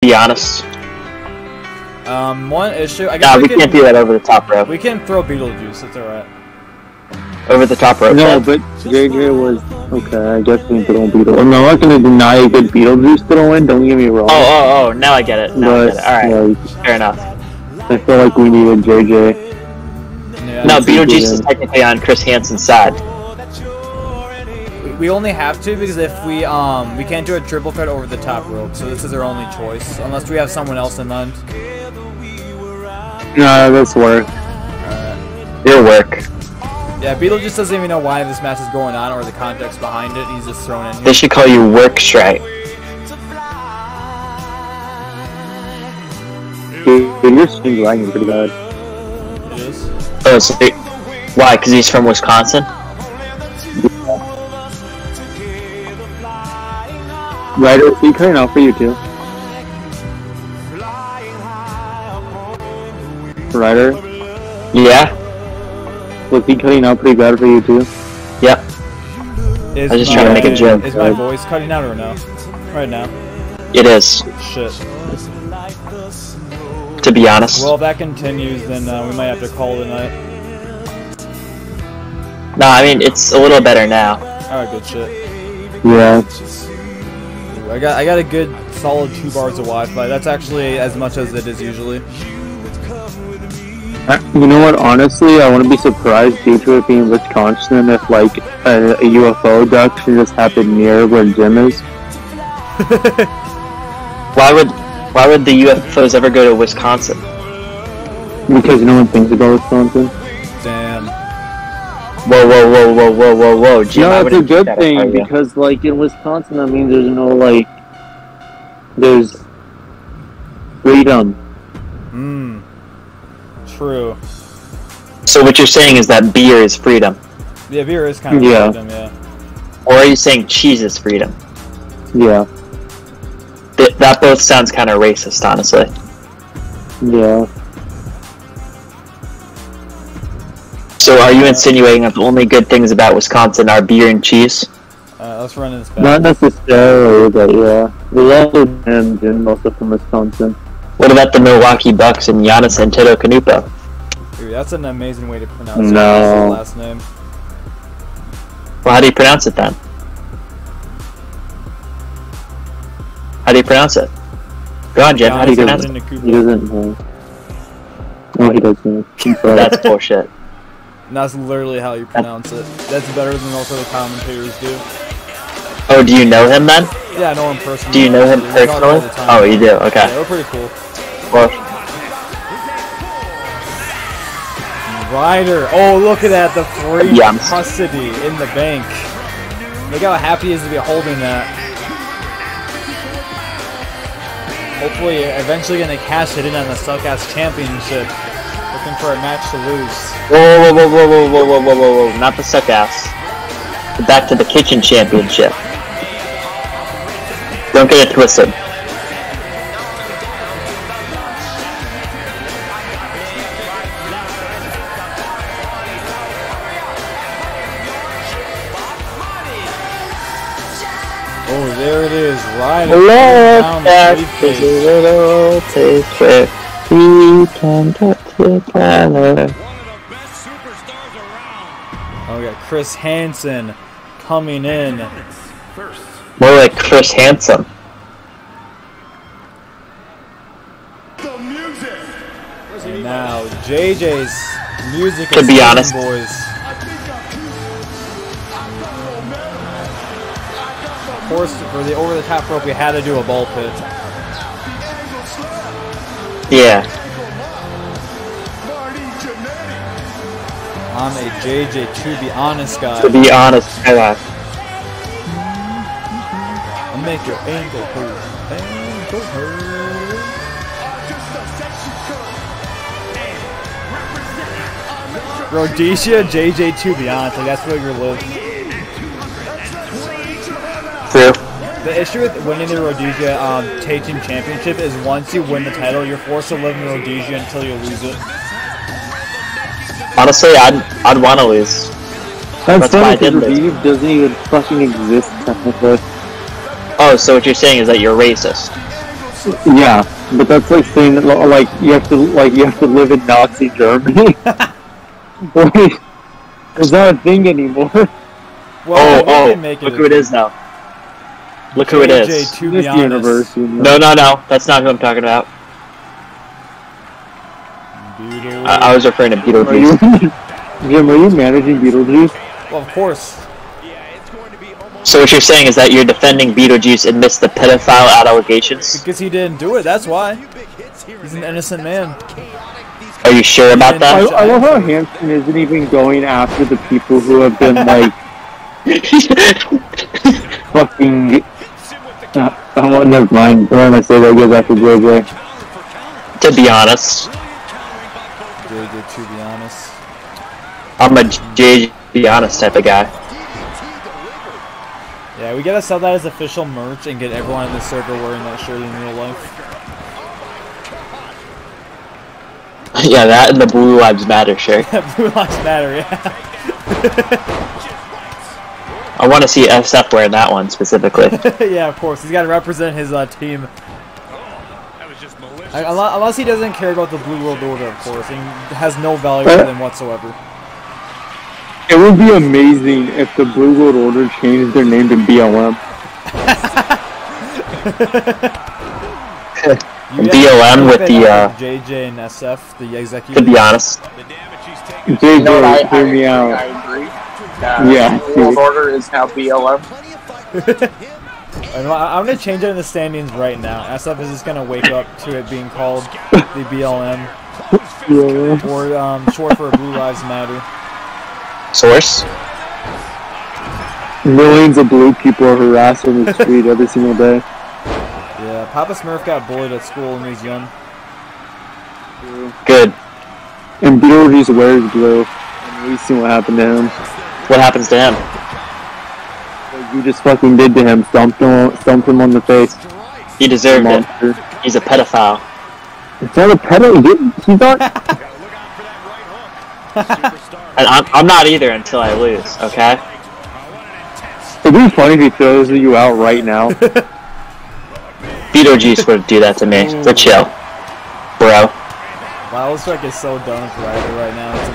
be honest. One issue. I guess we can't do that over the top rope. We can throw Beetlejuice. That's alright. Over the top rope. No, but JJ was okay. I guess we can throw Beetlejuice. I'm not gonna deny a good Beetlejuice throw-in. Don't get me wrong. Oh! Now I get it. Now I get it. All right. Like, fair enough. I feel like we needed JJ. Yeah, no, Beetlejuice is technically on Chris Hansen's side. We only have to because if we can't do a triple threat over the top rope, so this is our only choice unless we have someone else in mind. No, this work. It'll work. Yeah, Beetlejuice doesn't even know why this match is going on or the context behind it. He's just thrown in here. They should call you Work Strike. Dude, your swing's lagging pretty bad. It is. Oh, so why? Because he's from Wisconsin? Ryder, is he cutting out for you too? Ryder? Yeah? Was he cutting out pretty bad for you too? Yep. I was just trying to make a joke. Is my voice cutting out or no? Right now. It is. Shit. To be honest. Well, if that continues, then we might have to call it a night. No, I mean, it's a little better now. Alright, good shit. Yeah. I got a good solid 2 bars of Wi-Fi. That's actually as much as it is usually. You know what, honestly, I wouldn't be surprised due to it being Wisconsin if, like, a UFO abduction just happened near where Jim is. Why would the UFOs ever go to Wisconsin? Because no one thinks about Wisconsin. Damn. Whoa, Jim, no, it's a good thing, because, like, in Wisconsin, that means there's no, like, there's freedom. True. So what you're saying is that beer is freedom? Yeah, beer is kind of freedom, yeah. Or are you saying cheese is freedom? Yeah. That both sounds kind of racist, honestly. Yeah. So are you insinuating that the only good things about Wisconsin are beer and cheese? Let's run this back. Not necessarily, but yeah. There's also Jim and also from Wisconsin. What about the Milwaukee Bucks and Giannis Antetokounmpo? Dude, that's an amazing way to pronounce No. his last name. Well, how do you pronounce it then? How do you pronounce it? Go on, Jeff. How do you pronounce it? He doesn't know. No, he doesn't. That's bullshit. That's literally how you pronounce it. That's better than also the commentators do. Oh, do you know him then? Yeah, I know him personally. Do you know him personally? Oh, you do? Okay. Yeah, we're pretty cool. Well, Ryder. Oh, look at that. The free custody in the bank. Look how happy he is to be holding that. Hopefully, eventually going to cash it in on the Suck-Ass Championship. Looking for a match to lose. Whoa. Not the Suck-Ass. Back to the Kitchen Championship. Don't get it twisted. Oh, there it is, Ryder. Love that is a little taste where we can get together. Oh, we got Chris Hansen coming in. More like Chris Hansen. And now JJ's music. To be honest, boys. Of course, for the over-the-top rope, we had to do a ball pit. Yeah. I'm a JJ, to be honest, guy. To be honest, I'll make your ankle hurt. Ankle hurt. Rhodesia, JJ, to be honest, like that's where you're living. True. The issue with winning the Rhodesia Teaching Championship is once you win the title, you're forced to live in Rhodesia until you lose it. Honestly, I'd want to lose. That's funny because Rhodesia doesn't even fucking exist technically. Oh, so what you're saying is that you're racist? Yeah, but that's like saying that, like you have to live in Nazi Germany. Boy, it's not a thing anymore. Well, Look who it is now. Look who it is. To be honest. No, that's not who I'm talking about. I was referring to Beetlejuice. Jim, are you managing Beetlejuice? Well, of course. So what you're saying is that you're defending Beetlejuice amidst the pedophile allegations? Because he didn't do it, that's why. He's an innocent man. Are you sure about that? I love how Hansen isn't even going after the people who have been, like, fucking... oh, never mind. Why am I say that goes after JJ? To be honest. JJ, to be honest. I'm a JJ, be honest type of guy. Yeah, we gotta sell that as official merch and get everyone in the server wearing that shirt in real life. Yeah, that and the Blue Lives Matter shirt. Blue Lives Matter, yeah. I want to see SF wearing that one specifically. Yeah, of course. He's got to represent his team. Unless he doesn't care about the Blue World Order, of course, and has no value for them whatsoever. It would be amazing if the Blue World Order changed their name to BLM. BLM with the JJ and SF, the executive. To be honest, JJ, hear me out. I agree. Yeah, the World Order is now BLM. I'm gonna change it in the standings right now. SF is just gonna wake up to it being called the BLM, or short for Blue Lives Matter. Source? Millions of blue people are harassed on the street every single day. Yeah, Papa Smurf got bullied at school when he was young. Good. And Beetlejuice wears blue. And we've seen what happened to him. What happens to him? What you just fucking did to him. Stumped him on the face. He deserved it. He's a pedophile. It's not a pedo. He's not... And I'm not either until I lose, okay? It'd be funny if he throws you out right now. Beetlejuice would do that to me. So chill. Bro. Wow, looks like it's so done with Ryder right now. It's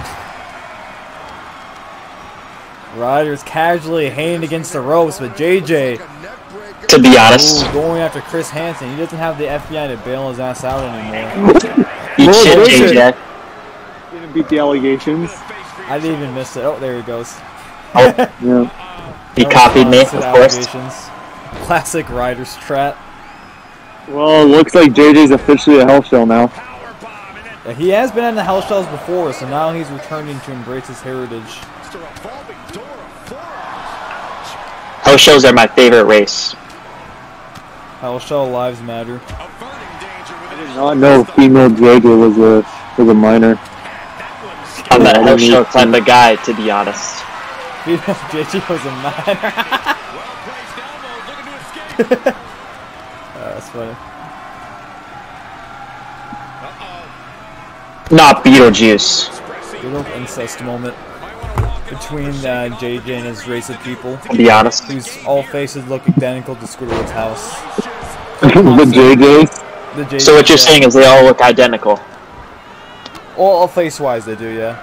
amazing. Ryder's casually hanging against the ropes, but JJ... To be honest. Going after Chris Hansen. He doesn't have the FBI to bail his ass out anymore. Eat shit, JJ. Didn't beat the allegations. I didn't even miss it. Oh, there he goes. Oh. Yeah. He copied me, of course. Classic Ryder's trap. Well, it looks like JJ's officially a Hell Shell now. Yeah, he has been in the Hell Shells before, so now he's returning to embrace his heritage. Hell Shells are my favorite race. Hell Shell Lives Matter. I did not know female JJ was a minor. I'm that Hell Shell type of guy, to be honest. Female JJ was a minor. That's funny. Not Beetlejuice. Little incest moment between JJ and his race of people. To be honest. Whose all faces look identical to Squidward's house. The JJs? The JJs. So what you're saying is they all look identical. All face-wise they do, yeah.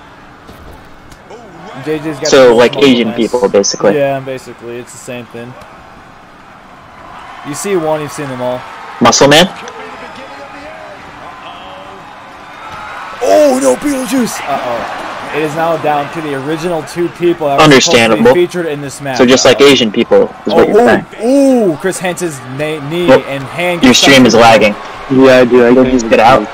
JJ's got so like Asian people, basically. Yeah, basically, it's the same thing. You see one, you've seen them all. Muscle Man? Oh no, Beetlejuice! Uh-oh. It is now down to the original two people that were Understandable. supposed to be featured in this match. So just like Asian people, is what you're saying. Ooh, Chris Hansen's knee and hand. Your stream is lagging. Yeah, I do. I can just get out.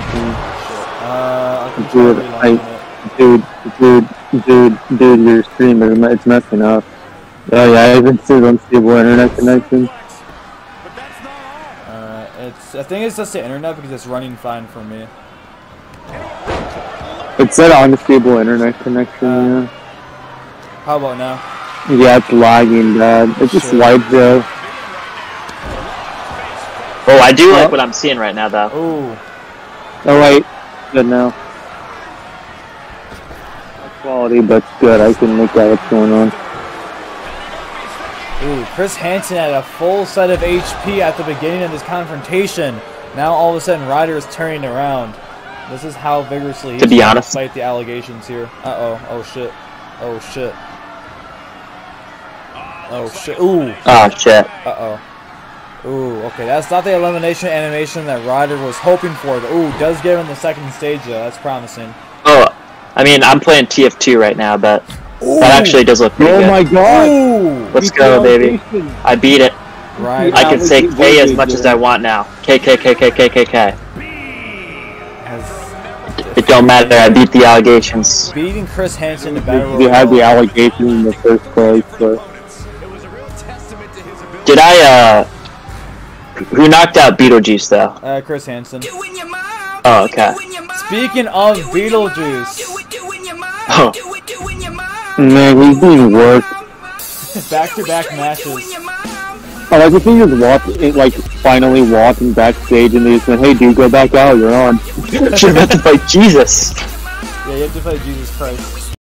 Dude, your stream it's messing up. Oh yeah, I haven't seen unstable internet connection. I think it's just the internet because it's running fine for me. It said unstable internet connection, yeah. How about now? Yeah, it's lagging bad. It's just slideshow. Oh, I do like what I'm seeing right now, though. Ooh. Oh wait, good now. Not quality, but it's good. I can make out what's going on. Ooh, Chris Hansen had a full set of HP at the beginning of this confrontation. Now all of a sudden Ryder is turning around. This is how vigorously he's trying to fight the allegations here. Uh-oh. Oh, shit. Oh, shit. Oh, shit. Ooh. Oh, shit. Uh-oh. Ooh, okay. That's not the elimination animation that Ryder was hoping for. But, ooh, does give him the second stage, though. That's promising. Oh, I mean, I'm playing TF2 right now, but that actually does look pretty good. Oh my god! Ooh. Let's go, baby. I beat it. Right. I can say K as much as I want now. K. It don't matter, I beat the allegations. Beating Chris Hansen to battle You had the allegation in the first place, so... Did I, who knocked out Beetlejuice, though? Chris Hansen. Oh, okay. Speaking of Beetlejuice. Oh. Man, he's being worked. Back-to-back matches. I like if he just walked, like, finally walking backstage and they just went, hey dude, go back out, you're on. Should have had to fight Jesus. Yeah, you have to fight Jesus Christ.